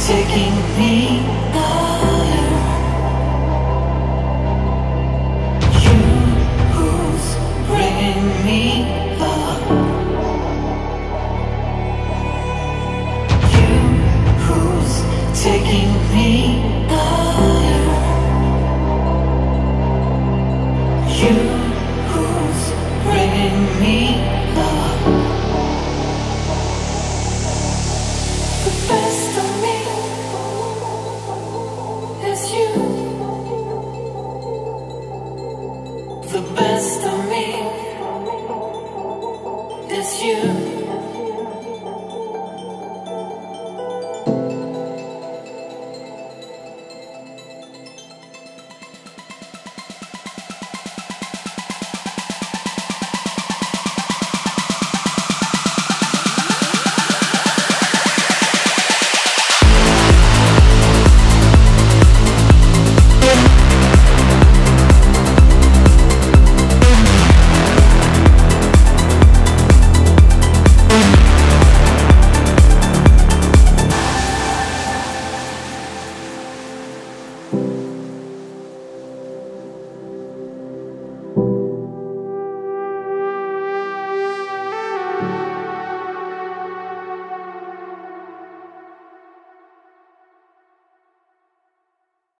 taking me higher. You who's bringing me up. You who's taking me higher. You who's bringing me up. The best of me is you. The best of me is you.